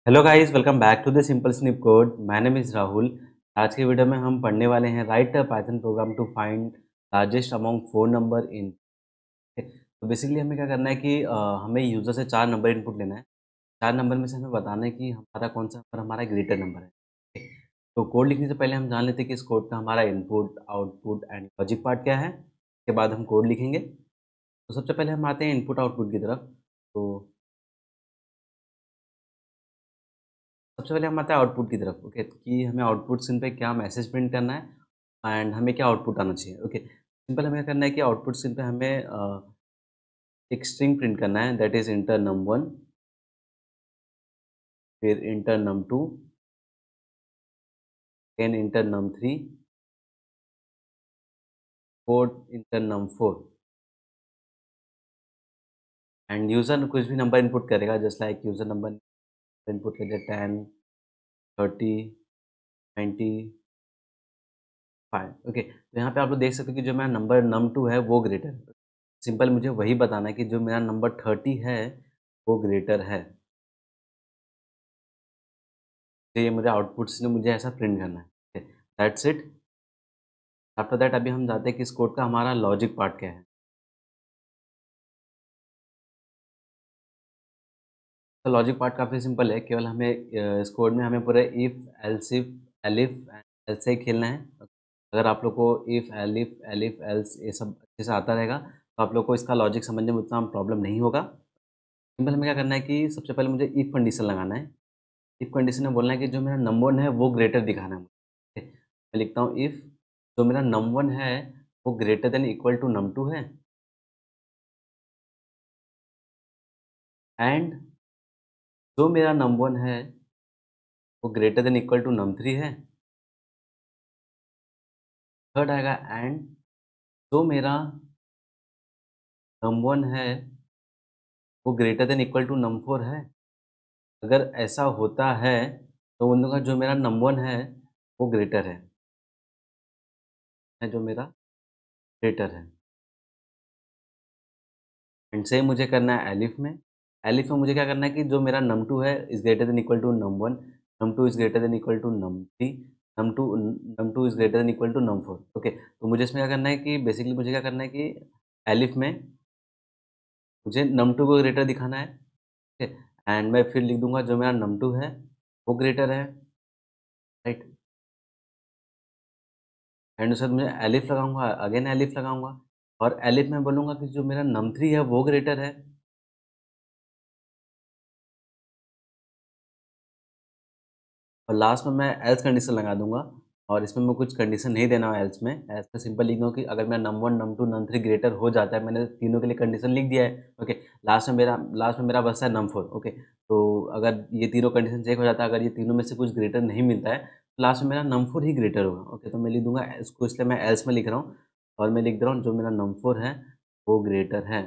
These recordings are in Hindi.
Hello guys, welcome back to the simple snip code. My name is Rahul. आज के वीडियो में हम पढ़ने वाले हैं write a Python program to find largest among 4 number in. तो बेसिकली हमें क्या करना है कि हमें यूज़र से 4 नंबर इनपुट लेना है। 4 नंबर में से हमें बताना है कि हमारा कौन सा नंबर हमारा ग्रेटर नंबर है। ठीक। तो कोड लिखने से पहले हम जान लेते हैं कि इस कोड का हमारा input, output and logic part क्या है। उसके बाद हम कोड लिखेंगे। तो सबसे पहले हम आते हैं इनपुट आउटपुट की तरफ। तो सबसे पहले हम आते हैं आउटपुट की तरफ। ओके, कि हमें आउटपुट स्क्रीन पे क्या मैसेज प्रिंट करना है एंड हमें क्या आउटपुट आना चाहिए। ओके, सिंपल हमें क्या करना है कि आउटपुट स्क्रीन पे हमें एक स्ट्रिंग प्रिंट करना है, दैट इज इंटर num1, फिर enter num2, then enter num3, fourth enter num4। And user कुछ भी नंबर इनपुट करेगा, just like user number input कर दिया 10, 30, 90, 5। ओके, तो यहाँ पे आप लोग देख सकते हो कि जो मेरा नंबर num2 है वो ग्रेटर है। सिंपल मुझे वही बताना है कि जो मेरा नंबर 30 है वो ग्रेटर है। तो ये मुझे आउटपुट से मुझे ऐसा प्रिंट करना है। That's it. आफ्टर दैट अभी हम जाते हैं कि इस कोड का हमारा लॉजिक पार्ट क्या है। तो लॉजिक पार्ट काफ़ी सिंपल है, केवल हमें इस कोड में हमें पूरे if, else if, elif and else से खेलना है। अगर आप लोग को इफ़, एलिफ, एलिफ, एल्स ये सब अच्छे से आता रहेगा तो आप लोग को इसका लॉजिक समझने में उतना प्रॉब्लम नहीं होगा। सिंपल हमें क्या करना है कि सबसे पहले मुझे इफ़ कंडीशन लगाना है। इफ़ कंडीशन में बोलना है कि जो मेरा नंबर वन है वो ग्रेटर दिखाना है मुझे। मैं लिखता हूँ इफ़ जो मेरा नंबर वन है वो greater than equal to num two है, एंड जो मेरा नंबर वन है वो greater than equal to num three है। थर्ड आएगा एंड जो मेरा नंबर वन है वो greater than equal to num four है। अगर ऐसा होता है तो उनका जो मेरा नंबर वन है वो ग्रेटर है जो मेरा ग्रेटर है। एंड सेम मुझे करना है एलिफ में। एलिफ में मुझे क्या करना है कि जो मेरा नम टू है is greater than equal to num one, num two is greater than equal to num three, num two is greater than equal to num four. Okay, तो मुझे इसमें क्या करना है कि बेसिकली मुझे क्या करना है कि एलिफ में मुझे नम टू को ग्रेटर दिखाना है। ठीक है, एंड मैं फिर लिख दूंगा जो मेरा नम टू है वो ग्रेटर है, राइट। एंड उसके बाद मुझे एलिफ लगाऊंगा, अगेन एलिफ लगाऊंगा, और एलिफ में बोलूंगा कि जो मेरा नम थ्री है वो ग्रेटर है। और लास्ट में मैं एल्स कंडीशन लगा दूंगा। और इसमें मैं कुछ कंडीशन नहीं देना है एल्स में। एल्स में सिंपल लिख दूँ कि अगर मेरा num one, num two, num three greater हो जाता है, मैंने तीनों के लिए कंडीशन लिख दिया है। ओके, लास्ट में मेरा बचता है नम फोर। ओके, तो अगर ये तीनों कंडीशन चेक हो जाता है, अगर ये तीनों में से कुछ ग्रेटर नहीं मिलता है तो लास्ट में मेरा नम फोर ही ग्रेटर होगा। ओके, तो मैं लिख दूंगा इसको, इसलिए मैं एल्स में लिख रहा हूँ। और मैं लिख दे रहा हूँ जो मेरा नम फोर है वो ग्रेटर है।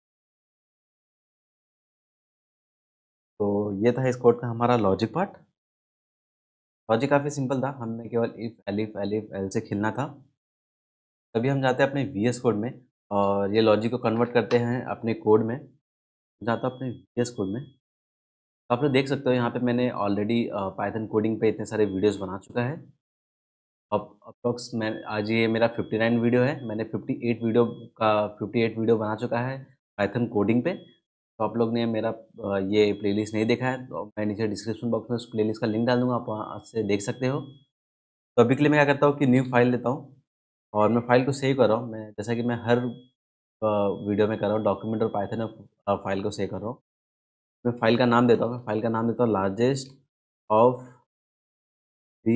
तो ये था इस कोड का हमारा लॉजिक पार्ट। लॉजिक काफ़ी सिंपल था, हमें केवल इफ, एलिफ, एलिफ, एल से खेलना था। तभी हम जाते हैं अपने वीएस कोड में और ये लॉजिक को कन्वर्ट करते हैं अपने कोड में। जाता हूँ अपने वीएस कोड में। तो आप लोग देख सकते हो यहाँ पे मैंने ऑलरेडी पाइथन कोडिंग पे इतने सारे वीडियोस बना चुका है। अब अप्रॉक्स मैं आज ये मेरा 59 वीडियो है। मैंने 58 वीडियो बना चुका है पाइथन कोडिंग पे। तो आप लोग ने मेरा ये प्लेलिस्ट नहीं देखा है तो मैं नीचे डिस्क्रिप्शन बॉक्स में उस प्लेलिस्ट का लिंक डाल दूँगा, आप वहाँ से देख सकते हो। तो अभी के लिए मैं क्या करता हूँ कि न्यू फाइल लेता हूँ और मैं फाइल को सेव कर रहा हूँ। मैं जैसा कि मैं हर वीडियो में कर रहा हूँ, डॉक्यूमेंट और पाइथन में फाइल को सेव कर रहा हूँ। मैं फाइल का नाम देता हूँ, मैं फाइल का नाम देता हूँ largest of the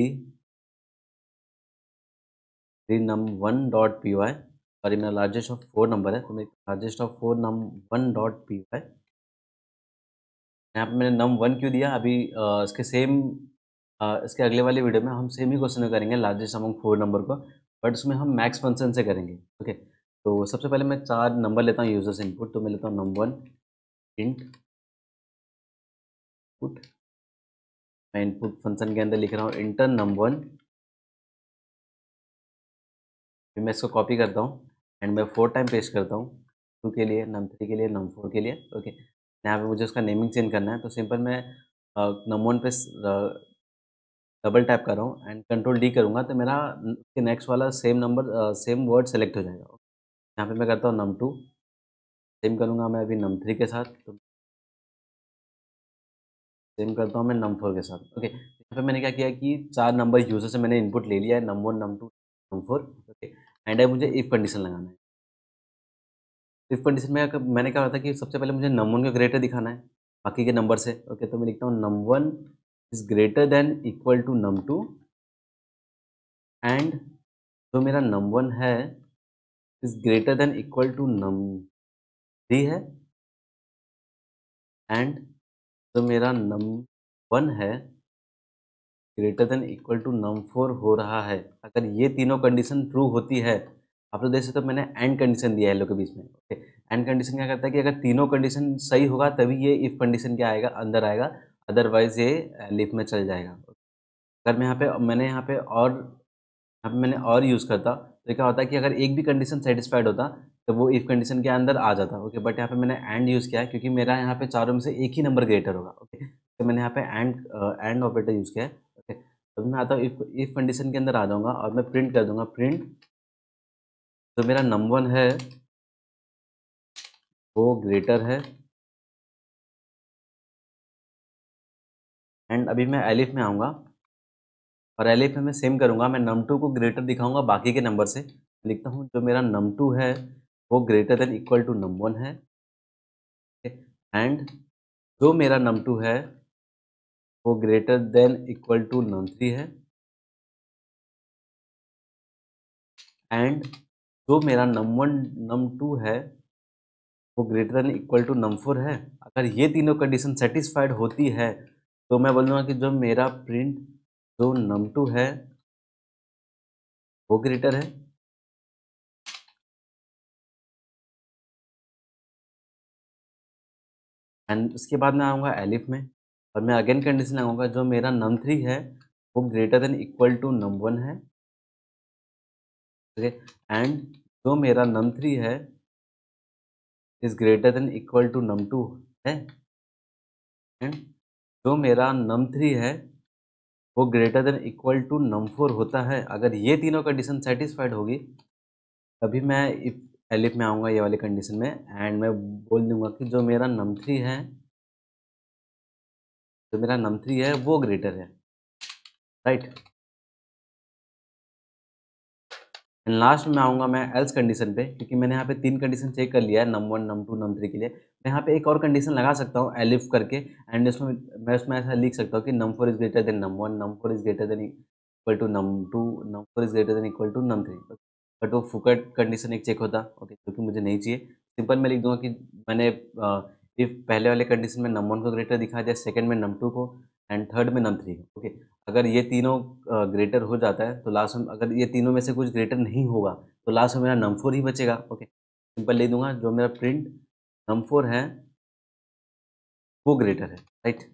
the num one dot P Y. और ये मेरा लार्जेस्ट ऑफ फोर नंबर है, तो मैं largest of four num one dot P Y. यहाँ पे मैंने नम वन क्यों दिया, अभी इसके अगले वाले वीडियो में हम सेम ही क्वेश्चन करेंगे लार्जेस्ट अमंग फोर नंबर को, बट उसमें हम मैक्स फंक्शन से करेंगे। ओके, तो सबसे पहले मैं 4 नंबर लेता हूँ यूजर्स इनपुट। तो मैं लेता हूँ नम वन इंट पुट। मैं इनपुट फंक्शन के अंदर लिख रहा हूँ इंटर नम वन। फिर मैं इसको कॉपी करता हूँ एंड मैं 4 टाइम पेस्ट करता हूँ, टू के लिए, नम थ्री के लिए, नम फोर के लिए। ओके, यहाँ पे मुझे उसका नेमिंग चेंज करना है, तो सिंपल मैं नम1 पे डबल टैप कर रहा हूँ एंड कंट्रोल डी करूँगा तो मेरा उसके नेक्स्ट वाला same number same word select हो जाएगा। यहाँ पे मैं करता हूँ num2, सेम करूँगा मैं अभी num3 के साथ, तो सेम करता हूँ मैं num4 के साथ। ओके, यहाँ पे मैंने क्या किया कि 4 नंबर यूज़र से मैंने इनपुट ले लिया है, num1, num2, num4। Okay, and अब मुझे इफ कंडीशन लगाना है। इफ कंडीशन में मैंने क्या था कि सबसे पहले मुझे num1 का ग्रेटर दिखाना है बाकी के नंबर से। ओके, तो मैं लिखता हूँ num1 is greater than equal to num2 and जो मेरा num1 है is greater than equal to num3 है एंड जो मेरा num1 है greater than equal to num4 हो रहा है। अगर ये तीनों कंडीशन ट्रू होती है, आप लोग देख सकते हो मैंने एंड कंडीशन दिया है इन लोग के बीच में। ओके, एंड कंडीशन क्या करता है कि अगर तीनों कंडीशन सही होगा तभी ये इफ कंडीशन क्या आएगा, अंदर आएगा, अदरवाइज ये लिफ में चल जाएगा। अगर मैं यहाँ पे मैंने और यूज़ करता तो क्या होता है कि अगर एक भी कंडीशन सेटिस्फाइड होता तो वो इफ कंडीशन के अंदर आ जाता। ओके, बट यहाँ पे मैंने एंड यूज़ किया है क्योंकि मेरा यहाँ पे चारों में से एक ही नंबर ग्रेटर होगा। ओके, तो मैंने यहाँ पे एंड ऑपरेटर यूज़ किया है। ओके, तो मैं आता हूँ इफ कंडीशन के अंदर आ जाऊँगा और मैं प्रिंट कर दूंगा, प्रिंट जो मेरा num1 है वो ग्रेटर है एंड अभी मैं एलिफ में आऊँगा और एलिफ में मैं सेम करूँगा, मैं num2 को ग्रेटर दिखाऊंगा बाकी के नंबर से। लिखता हूँ जो मेरा num2 है वो greater than equal to num1 है एंड जो मेरा num2 है वो greater than equal to num3 है एंड जो मेरा num1 num2 है वो greater than equal to num4 है। अगर ये तीनों कंडीशन सेटिस्फाइड होती है तो मैं बोलूँगा कि जो मेरा प्रिंट जो num2 है वो ग्रेटर है एंड उसके बाद मैं आऊँगा एलिफ में और मैं अगेन कंडीशन लगाऊंगा जो मेरा num3 है वो greater than equal to num1 है। ओके, एंड जो मेरा num3 है is greater than equal to num2 है एंड जो मेरा num3 है वो greater than equal to num4 होता है। अगर ये तीनों कंडीशन सेटिस्फाइड होगी तभी मैं इफ एलिफ में आऊँगा ये वाली कंडीशन में एंड मैं बोल दूंगा कि जो मेरा num3 है वो ग्रेटर है, राइट। एंड लास्ट में आऊँगा मैं एल्स कंडीशन पे क्योंकि मैंने यहाँ पे 3 कंडीशन चेक कर लिया है num1 num2 num3 के लिए। मैं यहाँ पे एक और कंडीशन लगा सकता हूँ एलिफ करके एंड उसमें ऐसा लिख सकता हूँ कि num4 is greater than num1 num4 is greater than equal to num2 num4 is greater than equal to num3। But वो फुकट कंडीशन एक चेक होता, ओके, क्योंकि मुझे नहीं चाहिए। सिंपल मैं लिख दूंगा कि मैंने इफ पहले वाले कंडीशन में num1 को ग्रेटर दिखा दिया, सेकंड में num2 को एंड थर्ड में num3 को। ओके, अगर ये तीनों ग्रेटर हो जाता है तो लास्ट में अगर ये तीनों में से कुछ ग्रेटर नहीं होगा तो लास्ट में मेरा num4 ही बचेगा। ओके, सिंपल लिख दूंगा जो मेरा प्रिंट num4 है वो ग्रेटर है, राइट।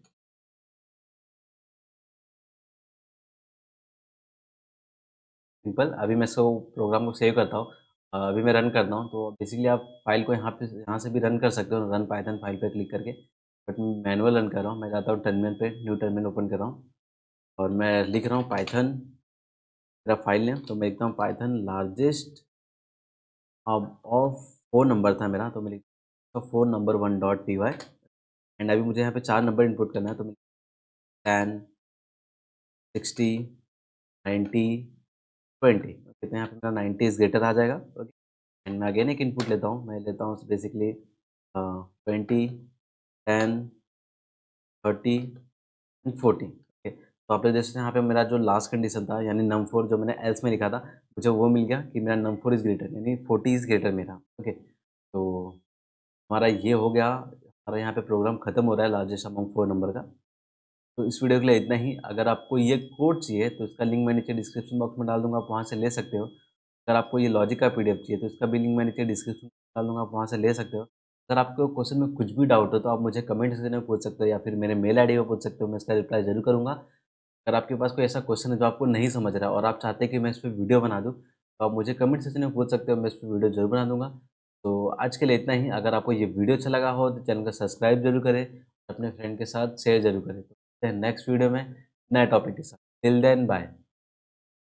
सिंपल, अभी मैं इसको प्रोग्राम को सेव करता हूँ। अभी मैं रन करता हूँ तो बेसिकली आप फाइल को यहाँ से भी रन कर सकते हो, रन पाइथन फाइल पर क्लिक करके। बट मैं मैनुअल रन कर रहा हूँ, मैं जाता हूँ टर्मिनल पे, न्यू टर्मिनल ओपन कर रहा हूँ और मैं लिख रहा हूँ पाइथन, मेरा फाइल नेम, तो मैं लिखता हूँ पाइथन लार्जेस्ट अब ऑफ 4 नंबर था मेरा तो मैं लिखता हूँ 4 number 1 dot P Y and अभी मुझे यहाँ पे 4 नंबर इनपुट करना है तो मैं 10 60 90 20। ओके, तो यहाँ पे मेरा 90 इज ग्रेटर आ जाएगा। ओके, एंड मैं अगेन एक इनपुट लेता हूँ, मैं लेता हूँ बेसिकली 20 10 30 एंड 40। ओके, तो आप लोग जैसे यहाँ पे मेरा जो लास्ट कंडीशन था यानी num4 जो मैंने एल्स में लिखा था मुझे वो मिल गया कि मेरा num4 इज ग्रेटर यानी 40 इज ग्रेटर मेरा। ओके, तो हमारा ये हो गया, हमारा यहाँ पे प्रोग्राम खत्म हो रहा है लार्जेस्ट अमंग 4 नंबर का। तो इस वीडियो के लिए इतना ही। अगर आपको ये कोड चाहिए तो इसका लिंक मैं नीचे डिस्क्रिप्शन बॉक्स में डाल दूंगा, आप वहाँ से ले सकते हो। अगर आपको ये लॉजिक का पीडीएफ चाहिए तो इसका भी लिंक मैं नीचे डिस्क्रिप्शन में डाल दूंगा, आप वहाँ से ले सकते हो। अगर आपको क्वेश्चन में कुछ भी डाउट हो तो आप मुझे कमेंट सेक्शन में पूछ सकते हो या फिर मेरे मेल आईडी पे पूछ सकते हो, मैं इसका रिप्लाई जरूर करूँगा। अगर आपके पास कोई ऐसा क्वेश्चन है जो आपको नहीं समझ रहा है और आप चाहते हैं कि मैं इस पर वीडियो बना दूँ तो आप मुझे कमेंट सेक्शन में पूछ सकते हो, मैं इस पर वीडियो जरूर बना दूंगा। तो आज के लिए इतना ही। अगर आपको ये वीडियो अच्छा लगा हो तो चैनल को सब्सक्राइब जरूर करें, अपने फ्रेंड के साथ शेयर जरूर करें। हैं नेक्स्ट वीडियो में नए टॉपिक के साथ। Till then bye.